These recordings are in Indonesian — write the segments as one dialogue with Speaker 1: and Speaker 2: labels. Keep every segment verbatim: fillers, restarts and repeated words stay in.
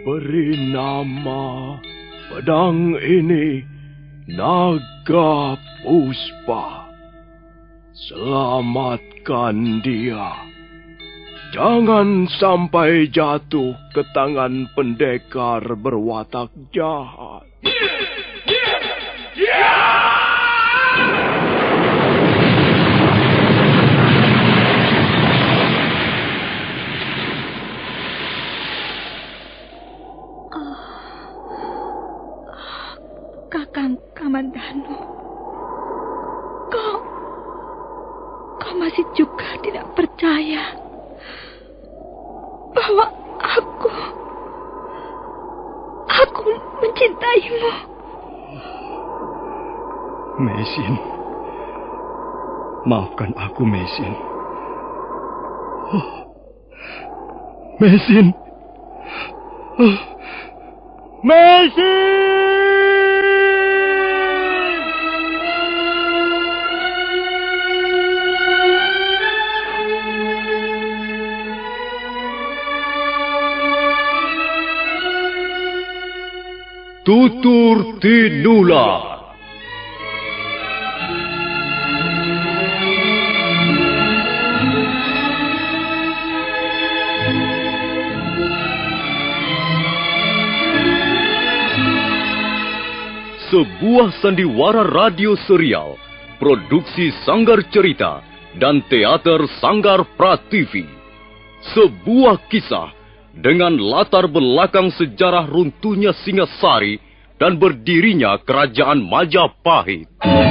Speaker 1: Beri nama pedang ini Naga Puspa. Selamatkan dia. Jangan sampai jatuh ke tangan pendekar berwatak jahat.
Speaker 2: Kakang Kamandanu, kau, kau masih juga tidak percaya bahwa aku, aku mencintaimu.
Speaker 3: Mesin, maafkan aku, Mesin. Oh, Mesin, oh, Mesin.
Speaker 1: Tutur Tinula. Sebuah sandiwara radio serial, produksi Sanggar Cerita dan Teater Sanggar Prativi. Sebuah kisah dengan latar belakang sejarah runtuhnya Singasari dan berdirinya Kerajaan Majapahit.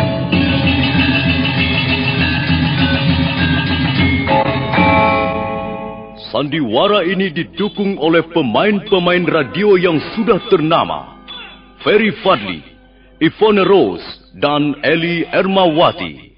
Speaker 1: Sandiwara ini didukung oleh pemain-pemain radio yang sudah ternama. Ferry Fadli, Ivone Rose, dan Eli Ermawati.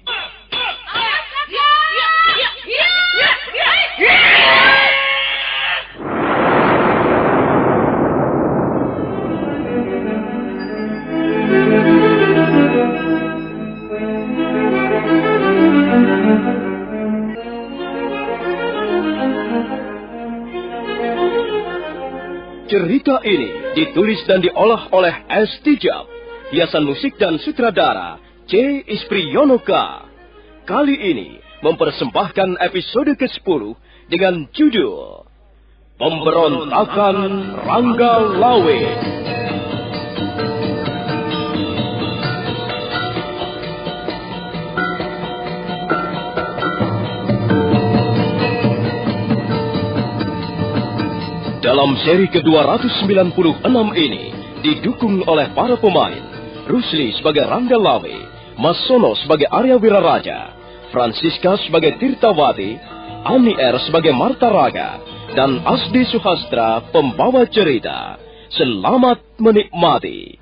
Speaker 1: Cerita ini ditulis dan diolah oleh S. Tijab, hiasan musik dan sutradara C. Ispriyonoka. Kali ini mempersembahkan episode kesepuluh dengan judul Pemberontakan Rangga Lawe. Dalam seri ke dua ratus sembilan puluh enam ini didukung oleh para pemain Rusli sebagai Rangga Lawe, Mas Sono sebagai Arya Wiraraja, Francisca sebagai Tirtawati, Ani R sebagai Marta Raga, dan Asdi Suhastra pembawa cerita. Selamat menikmati.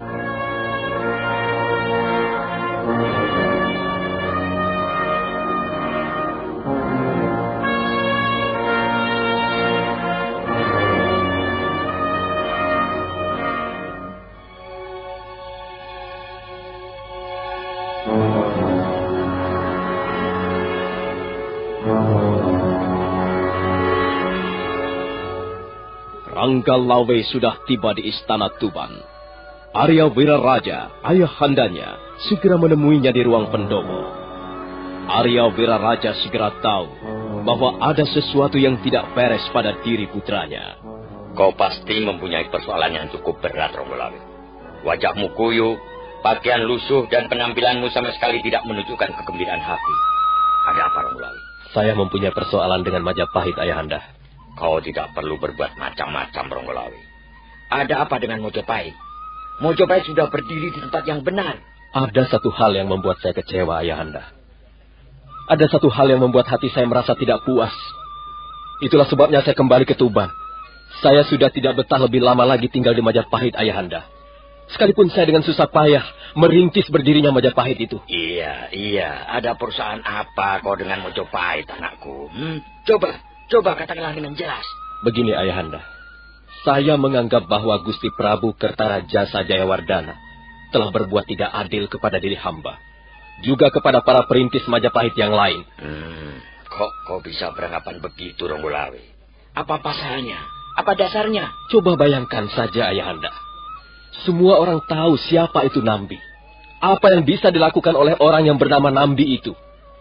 Speaker 1: Rangga Lawe sudah tiba di istana Tuban. Arya Wiraraja, ayahandanya, segera menemuinya di ruang pendopo. Arya Wiraraja segera tahu bahwa ada sesuatu yang tidak beres pada diri putranya.
Speaker 4: Kau pasti mempunyai persoalan yang cukup berat, Rangga Lawe. Wajahmu kuyup, pakaian lusuh, dan penampilanmu sama sekali tidak menunjukkan kegembiraan hati. Ada apa, Rangga Lawe?
Speaker 5: Saya mempunyai persoalan dengan Majapahit, Ayahanda.
Speaker 4: Kau tidak perlu berbuat macam-macam, Rangga Lawe. Ada apa dengan Mojopahit? Mojopahit sudah berdiri di tempat yang benar.
Speaker 5: Ada satu hal yang membuat saya kecewa, Ayahanda. Ada satu hal yang membuat hati saya merasa tidak puas. Itulah sebabnya saya kembali ke Tuban. Saya sudah tidak betah lebih lama lagi tinggal di Majapahit, Ayahanda. Sekalipun saya dengan susah payah merintis berdirinya Majapahit itu.
Speaker 4: Iya, iya. Ada perusahaan apa kau dengan Mojopahit, anakku? Hmm? Coba. Coba katakanlah dengan jelas.
Speaker 5: Begini, Ayahanda. Saya menganggap bahwa Gusti Prabu Kertarajasa Jayawardana telah berbuat tidak adil kepada diri hamba. Juga kepada para perintis Majapahit yang lain.
Speaker 4: Hmm, kok kau bisa beranggapan begitu, Rangga Lawe? Apa pasalnya? Apa dasarnya?
Speaker 5: Coba bayangkan saja, Ayahanda. Semua orang tahu siapa itu Nambi. Apa yang bisa dilakukan oleh orang yang bernama Nambi itu?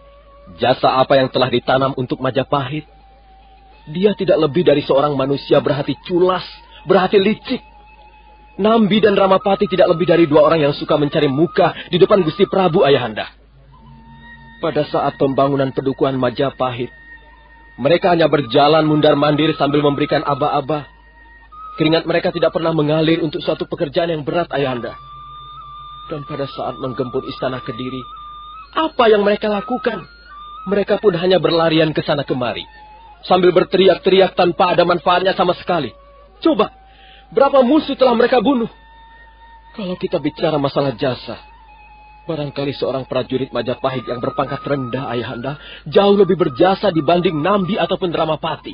Speaker 5: Jasa apa yang telah ditanam untuk Majapahit? Dia tidak lebih dari seorang manusia berhati culas, berhati licik. Nambi dan Ramapati tidak lebih dari dua orang yang suka mencari muka di depan Gusti Prabu, Ayahanda. Pada saat pembangunan pedukuhan Majapahit, mereka hanya berjalan mundar-mandir sambil memberikan aba-aba. Keringat mereka tidak pernah mengalir untuk suatu pekerjaan yang berat, Ayahanda. Dan pada saat menggempur istana Kediri, apa yang mereka lakukan? Mereka pun hanya berlarian ke sana kemari, sambil berteriak-teriak tanpa ada manfaatnya sama sekali. Coba, berapa musuh telah mereka bunuh? Kalau kita bicara masalah jasa, barangkali seorang prajurit Majapahit yang berpangkat rendah, Ayahanda, jauh lebih berjasa dibanding Nambi ataupun Ramapati.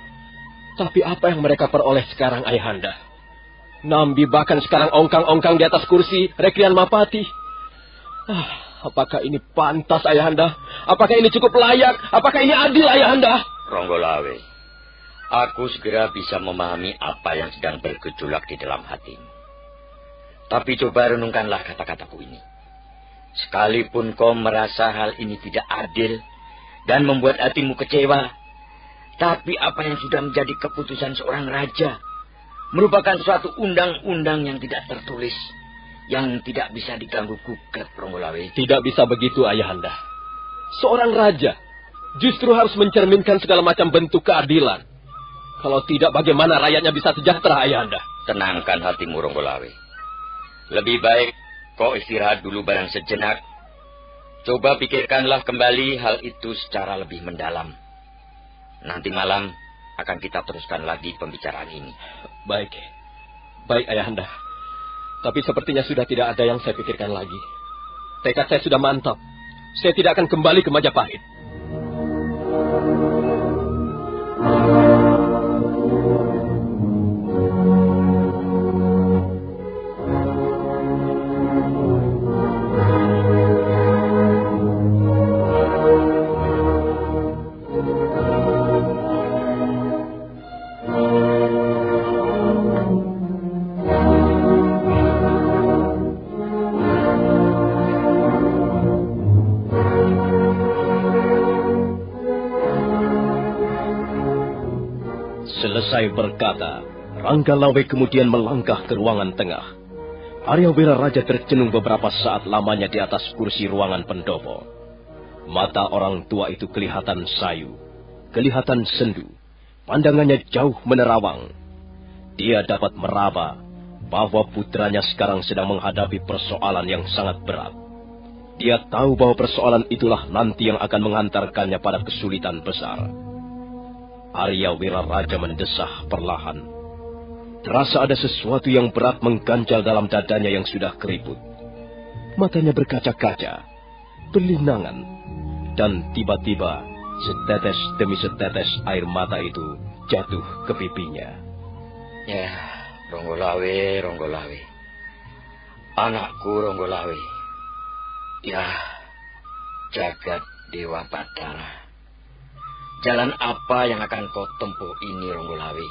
Speaker 5: Tapi apa yang mereka peroleh sekarang, Ayahanda? Nambi bahkan sekarang ongkang-ongkang di atas kursi Rekrian Mapati. Ah, apakah ini pantas, Ayahanda? Apakah ini cukup layak? Apakah ini adil, Ayahanda?
Speaker 4: Ronggolawe, aku segera bisa memahami apa yang sedang bergejolak di dalam hatimu. Tapi coba renungkanlah kata-kataku ini. Sekalipun kau merasa hal ini tidak adil dan membuat hatimu kecewa, tapi apa yang sudah menjadi keputusan seorang raja merupakan suatu undang-undang yang tidak tertulis, yang tidak bisa diganggu-gugat, Ronggolawe.
Speaker 5: Tidak bisa begitu, Ayahanda. Seorang raja justru harus mencerminkan segala macam bentuk keadilan. Kalau tidak, bagaimana rakyatnya bisa sejahtera, Ayahanda?
Speaker 4: Tenangkan hatimu, Ronggolawe. Lebih baik kau istirahat dulu barang sejenak. Coba pikirkanlah kembali hal itu secara lebih mendalam. Nanti malam akan kita teruskan lagi pembicaraan ini.
Speaker 5: Baik. Baik, Ayahanda. Tapi sepertinya sudah tidak ada yang saya pikirkan lagi. Tekad saya sudah mantap. Saya tidak akan kembali ke Majapahit.
Speaker 1: Selesai berkata, Ranggalawe kemudian melangkah ke ruangan tengah. Arya Wiraraja tercenung beberapa saat lamanya di atas kursi ruangan pendopo. Mata orang tua itu kelihatan sayu, kelihatan sendu, pandangannya jauh menerawang. Dia dapat meraba bahwa putranya sekarang sedang menghadapi persoalan yang sangat berat. Dia tahu bahwa persoalan itulah nanti yang akan mengantarkannya pada kesulitan besar. Arya Wiraraja mendesah perlahan. Terasa ada sesuatu yang berat mengganjal dalam dadanya yang sudah keriput. Matanya berkaca-kaca, berlinangan, dan tiba-tiba setetes demi setetes air mata itu jatuh ke pipinya.
Speaker 4: Ya, Ronggolawe, Ronggolawe. Anakku Ronggolawe. Ya, jagat Dewa Batara. Jalan apa yang akan kau tempuh ini, Ronggolawe?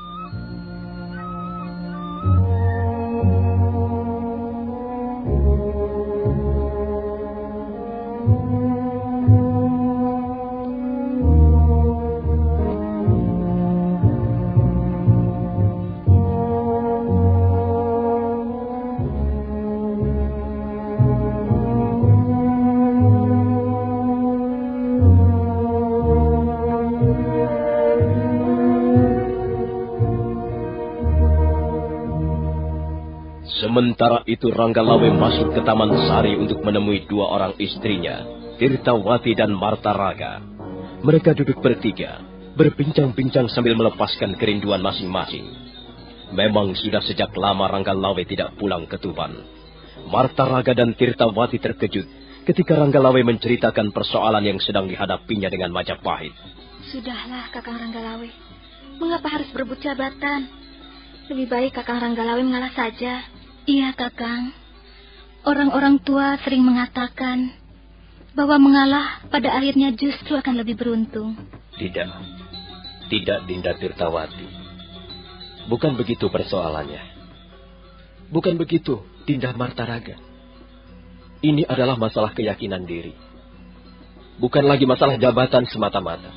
Speaker 1: Sementara itu Ranggalawe masuk ke Taman Sari untuk menemui dua orang istrinya, Tirtawati dan Martaraga. Mereka duduk bertiga, berbincang-bincang sambil melepaskan kerinduan masing-masing. Memang sudah sejak lama Ranggalawe tidak pulang ke Tuban. Martaraga dan Tirtawati terkejut ketika Ranggalawe menceritakan persoalan yang sedang dihadapinya dengan Majapahit.
Speaker 2: Sudahlah, Kakang Ranggalawe. Mengapa harus berebut jabatan? Lebih baik Kakang Ranggalawe mengalah saja. Iya, Kakang. Orang-orang tua sering mengatakan bahwa mengalah pada akhirnya justru akan lebih beruntung.
Speaker 5: Tidak. Tidak, Dinda Tirtawati. Bukan begitu persoalannya. Bukan begitu, Dinda Martaraga. Ini adalah masalah keyakinan diri. Bukan lagi masalah jabatan semata-mata.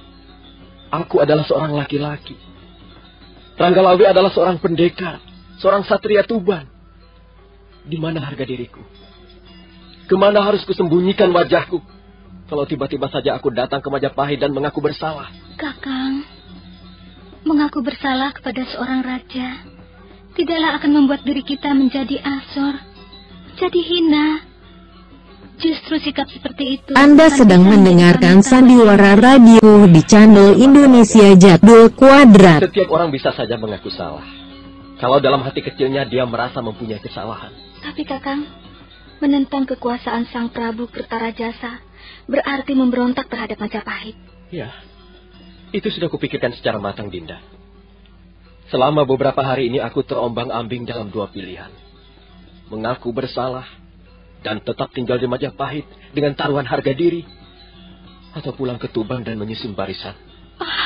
Speaker 5: Aku adalah seorang laki-laki. Ranggalawe adalah seorang pendekar, seorang satria Tuban. Di mana harga diriku? Kemana harus kusembunyikan wajahku kalau tiba-tiba saja aku datang ke Majapahit dan mengaku bersalah?
Speaker 2: Kakang, mengaku bersalah kepada seorang raja tidaklah akan membuat diri kita menjadi asor, jadi hina. Justru sikap seperti itu.
Speaker 6: Anda sedang mendengarkan Sandiwara Radio di channel Indonesia Jadul Kuadrat.
Speaker 5: Setiap orang bisa saja mengaku salah. Kalau dalam hati kecilnya dia merasa mempunyai kesalahan.
Speaker 2: Tapi Kakang, menentang kekuasaan Sang Prabu Kertarajasa berarti memberontak terhadap Majapahit.
Speaker 5: Ya, itu sudah kupikirkan secara matang, Dinda. Selama beberapa hari ini aku terombang-ambing dalam dua pilihan. Mengaku bersalah dan tetap tinggal di Majapahit dengan taruhan harga diri, atau pulang ke Tuban dan menyusun barisan.
Speaker 2: Oh,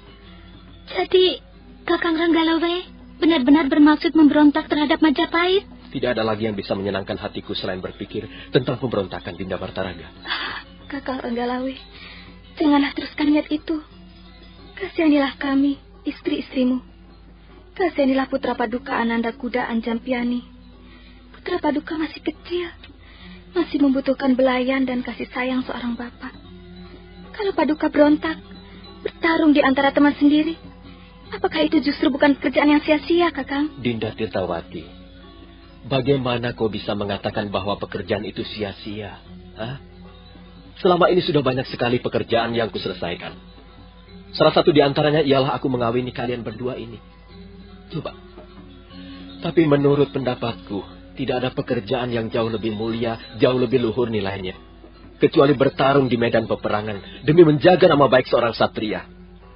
Speaker 2: jadi Kakang Ranggalawe benar-benar bermaksud memberontak terhadap Majapahit?
Speaker 5: Tidak ada lagi yang bisa menyenangkan hatiku selain berpikir tentang pemberontakan, Dinda Martaraga.
Speaker 2: Ah, Kakang Ranggalawe, janganlah teruskan niat itu. Kasihanilah kami, istri-istrimu. Kasihanilah putra Paduka Ananda Kuda Anjampiani. Putra Paduka masih kecil, masih membutuhkan belayan dan kasih sayang seorang bapak. Kalau Paduka berontak, bertarung di antara teman sendiri, apakah itu justru bukan pekerjaan yang sia-sia, Kakang?
Speaker 5: Dinda Tirtawati, bagaimana kau bisa mengatakan bahwa pekerjaan itu sia-sia? Hah? Selama ini sudah banyak sekali pekerjaan yang kuselesaikan. Salah satu di antaranya ialah aku mengawini kalian berdua ini. Coba. Tapi menurut pendapatku, tidak ada pekerjaan yang jauh lebih mulia, jauh lebih luhur nilainya, kecuali bertarung di medan peperangan demi menjaga nama baik seorang satria.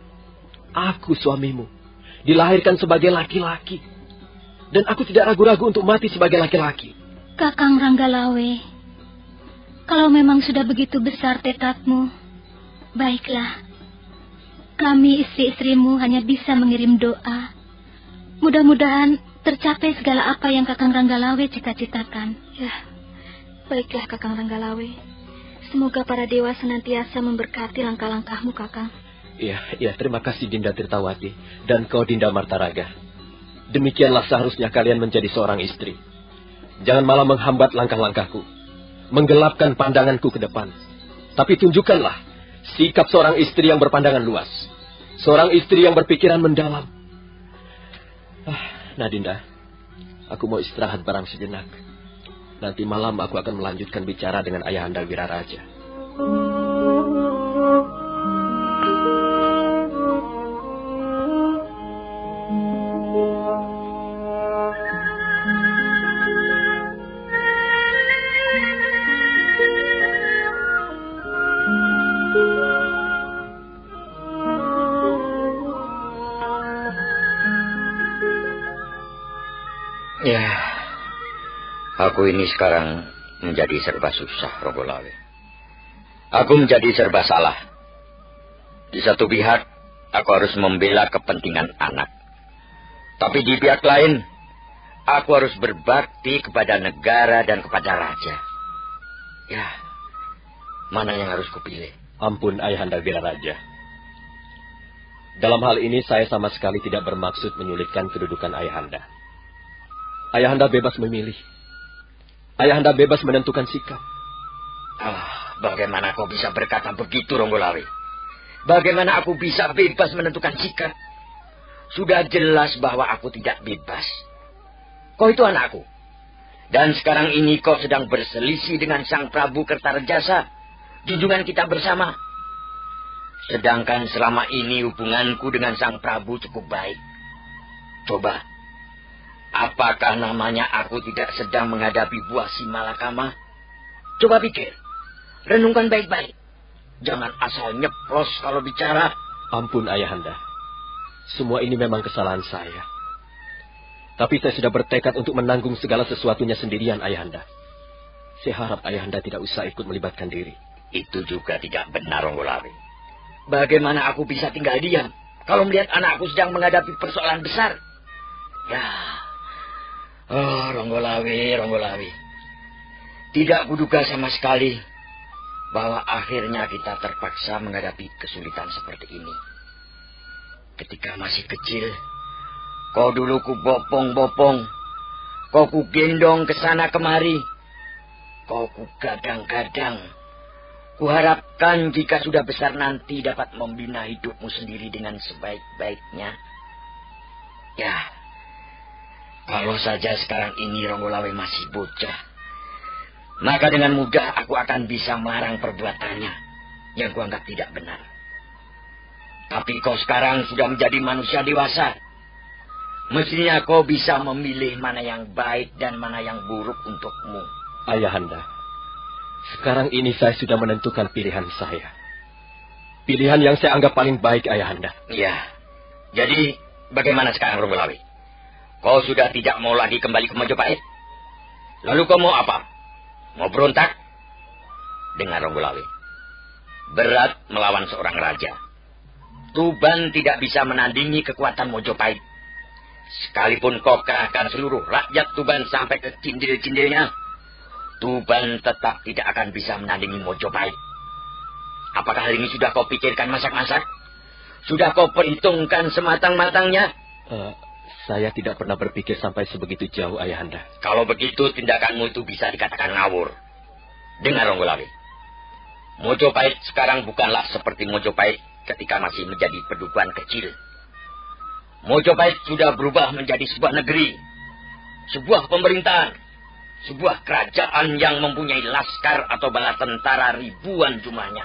Speaker 5: Aku suamimu, dilahirkan sebagai laki-laki, dan aku tidak ragu-ragu untuk mati sebagai laki-laki.
Speaker 2: Kakang Ranggalawe, kalau memang sudah begitu besar tekadmu, baiklah. Kami istri-istrimu hanya bisa mengirim doa. Mudah-mudahan tercapai segala apa yang Kakang Ranggalawe cita-citakan. Ya, baiklah Kakang Ranggalawe. Semoga para dewa senantiasa memberkati langkah-langkahmu, Kakang.
Speaker 5: Iya, iya, terima kasih Dinda Tirtawati dan kau Dinda Martaraga. Demikianlah seharusnya kalian menjadi seorang istri. Jangan malah menghambat langkah-langkahku, menggelapkan pandanganku ke depan. Tapi tunjukkanlah sikap seorang istri yang berpandangan luas, seorang istri yang berpikiran mendalam. Ah, nah Dinda, aku mau istirahat barang sejenak. Nanti malam aku akan melanjutkan bicara dengan Ayahanda Wiraraja.
Speaker 4: Ya, aku ini sekarang menjadi serba susah, Ranggalawe. Aku menjadi serba salah. Di satu pihak, aku harus membela kepentingan anak. Tapi di pihak lain, aku harus berbakti kepada negara dan kepada raja. Ya, mana yang harus kupilih?
Speaker 5: Ampun, Ayahanda Wiraraja. Dalam hal ini saya sama sekali tidak bermaksud menyulitkan kedudukan Ayahanda. Ayahanda bebas memilih. Ayahanda bebas menentukan sikap.
Speaker 4: Ah, bagaimana kau bisa berkata begitu, Ranggalawe? Bagaimana aku bisa bebas menentukan sikap? Sudah jelas bahwa aku tidak bebas. Kau itu anakku. Dan sekarang ini kau sedang berselisih dengan Sang Prabu Kertarajasa, junjungan kita bersama. Sedangkan selama ini hubunganku dengan Sang Prabu cukup baik. Coba, apakah namanya aku tidak sedang menghadapi buah si malakama? Coba pikir, renungkan baik-baik. Jangan asal nyeplos kalau bicara.
Speaker 5: Ampun, Ayahanda. Semua ini memang kesalahan saya. Tapi saya sudah bertekad untuk menanggung segala sesuatunya sendirian, Ayahanda. Saya harap Ayahanda tidak usah ikut melibatkan diri.
Speaker 4: Itu juga tidak benar, Ranggalawe. Bagaimana aku bisa tinggal diam kalau melihat anakku sedang menghadapi persoalan besar? Ya. Oh, Ronggolawe, Ronggolawe. Tidak kuduga sama sekali bahwa akhirnya kita terpaksa menghadapi kesulitan seperti ini. Ketika masih kecil, kau dulu ku bopong-bopong, kau ku gendong ke sana kemari, kau ku gadang-gadang. Kuharapkan jika sudah besar nanti dapat membina hidupmu sendiri dengan sebaik-baiknya. Ya, kalau saja sekarang ini Ronggolawe masih bocah, maka dengan mudah aku akan bisa melarang perbuatannya yang kuanggap tidak benar. Tapi kau sekarang sudah menjadi manusia dewasa. Mestinya kau bisa memilih mana yang baik dan mana yang buruk untukmu.
Speaker 5: Ayahanda, sekarang ini saya sudah menentukan pilihan saya. Pilihan yang saya anggap paling baik, Ayahanda.
Speaker 4: Iya. Jadi, bagaimana sekarang, Ronggolawe? Kau sudah tidak mau lagi kembali ke Mojopahit? Lalu kau mau apa? Mau berontak? Dengar, Ronggolawe. Berat melawan seorang raja. Tuban tidak bisa menandingi kekuatan Mojopahit. Sekalipun kau kerahkan seluruh rakyat Tuban sampai ke cindil-cindilnya, Tuban tetap tidak akan bisa menandingi Mojopahit. Apakah hal ini sudah kau pikirkan masak-masak? Sudah kau perhitungkan sematang-matangnya?
Speaker 5: Uh, saya tidak pernah berpikir sampai sebegitu jauh, Ayahanda.
Speaker 4: Kalau begitu, tindakanmu itu bisa dikatakan ngawur. Dengar, Ronggolawe. Mojopahit sekarang bukanlah seperti Mojopahit ketika masih menjadi pedukuhan kecil. Mojopahit sudah berubah menjadi sebuah negeri, sebuah pemerintahan, sebuah kerajaan yang mempunyai laskar atau bala tentara ribuan jumlahnya.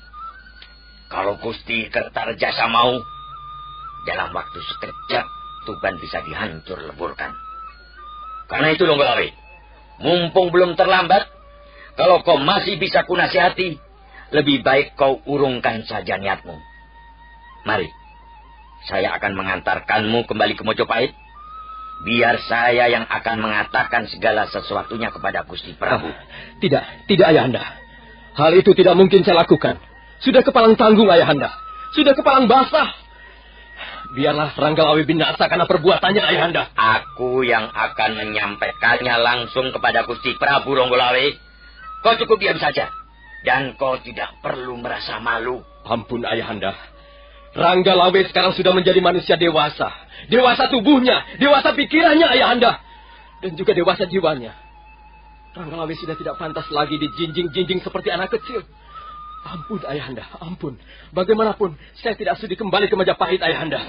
Speaker 4: Kalau Gusti Kertarejasa mau, dalam waktu sekejap Tuban bisa dihancur leburkan. Karena itu, Ronggolawe, mumpung belum terlambat, kalau kau masih bisa kunasihati, lebih baik kau urungkan saja niatmu. Mari, saya akan mengantarkanmu kembali ke Mojopahit. Biar saya yang akan mengatakan segala sesuatunya kepada Gusti Prabu.
Speaker 5: Ah, tidak, tidak, Ayahanda. Hal itu tidak mungkin saya lakukan. Sudah kepalang tanggung, Ayahanda. Sudah kepalang basah. Biarlah Ranggalawe binasa karena perbuatannya, Ayahanda.
Speaker 4: Aku yang akan menyampaikannya langsung kepada Gusti Prabu, Ronggolawe. Kau cukup diam saja. Dan kau tidak perlu merasa malu.
Speaker 5: Ampun, Ayahanda. Ranggalawe sekarang sudah menjadi manusia dewasa. Dewasa tubuhnya, dewasa pikirannya, Ayahanda. Dan juga dewasa jiwanya. Ranggalawe sudah tidak pantas lagi dijinjing-jinjing seperti anak kecil. Ampun, Ayahanda, ampun. Bagaimanapun, saya tidak sudi kembali ke Majapahit, Ayahanda.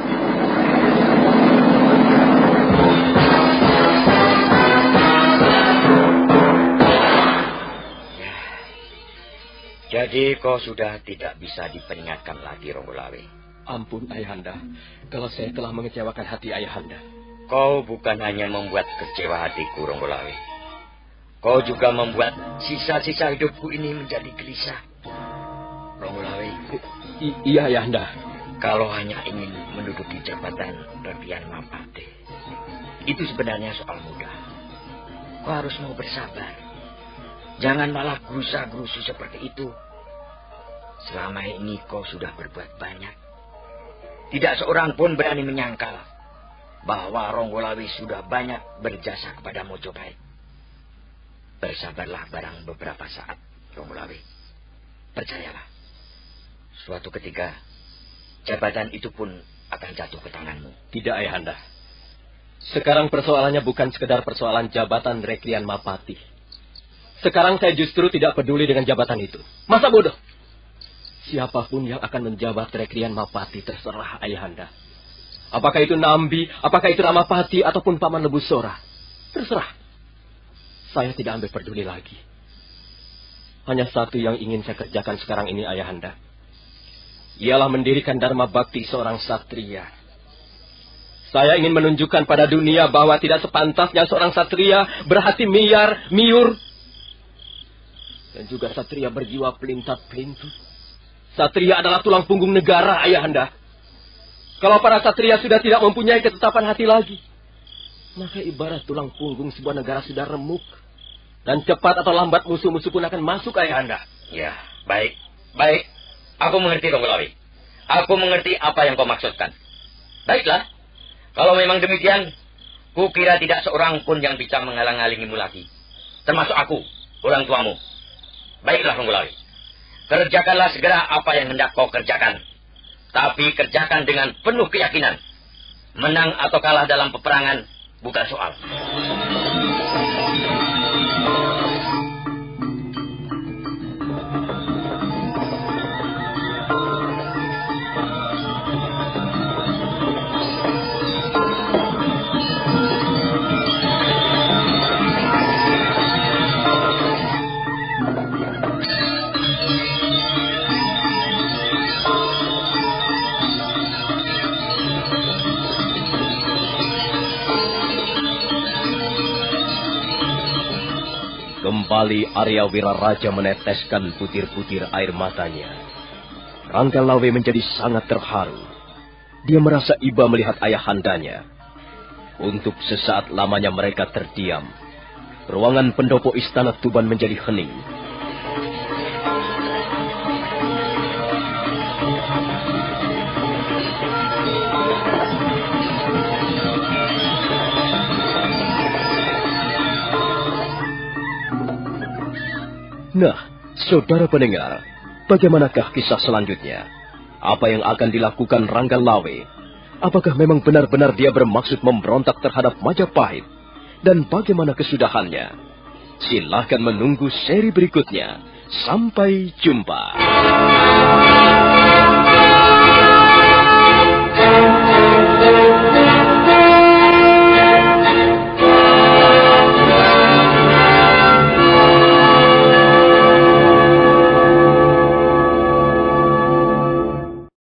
Speaker 4: Ya. Jadi kau sudah tidak bisa diperingatkan lagi, Ronggolawe.
Speaker 5: Ampun, Ayahanda, kalau saya telah mengecewakan hati Ayahanda.
Speaker 4: Kau bukan hanya membuat kecewa hatiku, Ronggolawe. Kau juga membuat sisa-sisa hidupku ini menjadi gelisah. Ronggolawe.
Speaker 5: I- iya, Ayahanda.
Speaker 4: Kalau hanya ingin menduduki jabatan Reklian Mapate, itu sebenarnya soal mudah. Kau harus mau bersabar. Jangan malah gerusa-gerusu seperti itu. Selama ini kau sudah berbuat banyak. Tidak seorang pun berani menyangkal bahwa Ronggolawe sudah banyak berjasa kepada Mojopahit. Bersabarlah barang beberapa saat, Ronggolawe. Percayalah, suatu ketika jabatan itu pun akan jatuh ke tanganmu.
Speaker 5: Tidak, Ayahanda. Sekarang persoalannya bukan sekedar persoalan jabatan Reklian Mapati. Sekarang saya justru tidak peduli dengan jabatan itu. Masa bodoh? Siapapun yang akan menjabat Reklian Mapati terserah, Ayahanda. Apakah itu Nambi, apakah itu Ramapati, ataupun Paman Lebusora. Terserah. Saya tidak ambil peduli lagi. Hanya satu yang ingin saya kerjakan sekarang ini, Ayahanda. Ialah mendirikan Dharma Bakti seorang satria. Saya ingin menunjukkan pada dunia bahwa tidak sepantasnya seorang satria berhati miar, miur. Dan juga satria berjiwa pelintat-pelintut. Satria adalah tulang punggung negara, Ayahanda. Kalau para satria sudah tidak mempunyai ketetapan hati lagi, maka ibarat tulang punggung sebuah negara sudah remuk. Dan cepat atau lambat musuh-musuh pun akan masuk, Ayahanda.
Speaker 4: Ya, baik. Baik. Aku mengerti, Ronggolawe. Aku mengerti apa yang kau maksudkan. Baiklah. Kalau memang demikian, Kukira tidak seorang pun yang bisa menghalang-halangimu lagi. Termasuk aku, orang tuamu. Baiklah, Ranggalawe. Kerjakanlah segera apa yang hendak kau kerjakan. Tapi kerjakan dengan penuh keyakinan. Menang atau kalah dalam peperangan bukan soal.
Speaker 1: Kembali Arya Wiraraja meneteskan butir-butir air matanya. Ranggalawe menjadi sangat terharu. Dia merasa iba melihat ayahandanya. Untuk sesaat lamanya mereka terdiam. Ruangan pendopo istana Tuban menjadi hening. Nah, saudara pendengar, bagaimanakah kisah selanjutnya? Apa yang akan dilakukan Ranggalawe? Apakah memang benar-benar dia bermaksud memberontak terhadap Majapahit? Dan bagaimana kesudahannya? Silahkan menunggu seri berikutnya. Sampai jumpa.